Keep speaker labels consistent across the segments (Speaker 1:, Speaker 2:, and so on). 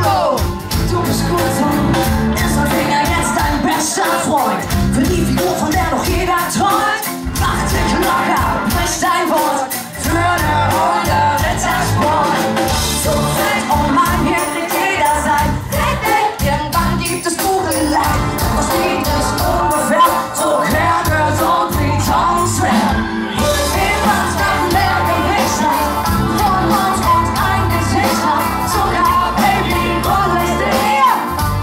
Speaker 1: Bro, du bist gut, ist mein Finger jetzt dein bester Freund. Für die Figur, von der doch jeder träumt. Mach dich locker, brich dein Wort für eine Runde Rittersport. So fett und mein hier kriegt jeder sein. Irgendwann gibt es Kugeln. Das Lied ist ungefähr so kerngesund wie Tonswert. Wir machen mehr Gewicht von uns und ein Gesicht hat. Sogar Baby, und ist hier.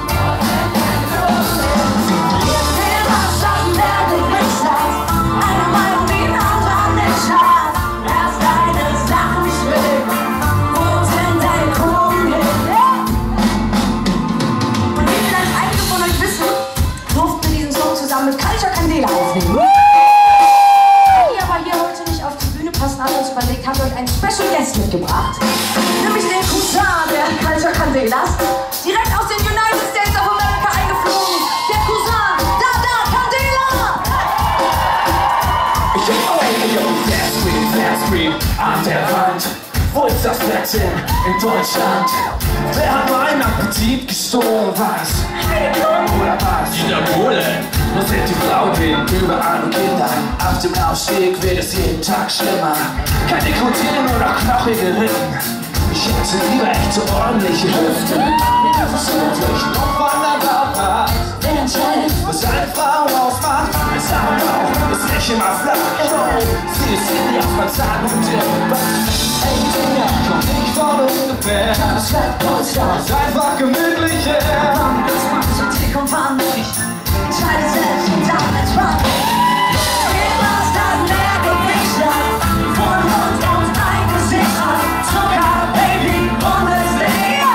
Speaker 1: Wir machen mehr Gewicht eine Meinung, die ein anderer nicht hat. Lass deine Sachen schwimmen. Wo sind deine Kugeln hin? Und wie vielleicht einige von euch wissen, durften wir diesen Song zusammen mit Batschkapp aufnehmen. Die aber hier heute nicht auf die Bühne passen, haben wir uns überlegt, haben euch einen Special Guest mitgebracht. Nämlich den Cousin der Batschkapp, direkt aus den United States of America eingeflogen. Der Cousin, Candela!
Speaker 2: Flatscreen an der Wand. Wo ist das Plätzchen in Deutschland? Wer hat meinen Appetit gestohlen? Was? Oder was? Dieter Bohlen. Wo sind die Frauen überall und Kinder? Auf dem Laufsteg wird es jeden Tag schlimmer. Keine Nikotin oder knochige Rippen. Ich hätte lieber echt so ordentliche Hüften. Das ist wirklich noch wanderbar. Wer entscheidet, was eine Frau ausmacht? Ein Sauerbrauch ist nicht immer flach. Sie ist in die Aufmerksamkeit und im Bad. Ey, Dinger, kommt nicht von ungefähr. Das ist einfach gemütlicher.
Speaker 1: Wann ist man so dick und wann nicht? Entscheide selbst und dann entspannt. Wir lassen mehr Gewicht von uns und ein Gesicht hat. Zucker, Baby, und es hier.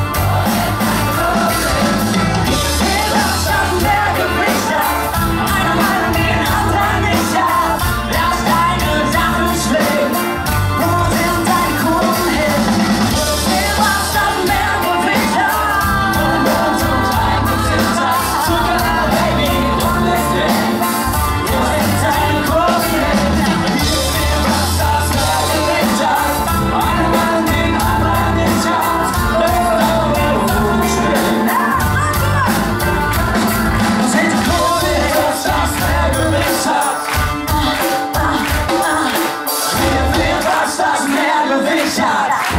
Speaker 1: Wir lassen mehr Gewicht eine Meinung, die ein anderer nicht hat. Lass deine Sachen schwingen. Wo sind deine Kugeln hin? Wir lassen mehr Gewicht von uns und ein Gesicht hat. Zucker, Baby, und es hier. Wo sind deine Kugeln hin? Wir lassen mehr Gewicht eine Meinung, die ein anderer nicht hat. Wo sind die Kugeln hin?
Speaker 2: Das mehr Gewicht hat.
Speaker 1: Wir will, dass das mehr Gewicht hat.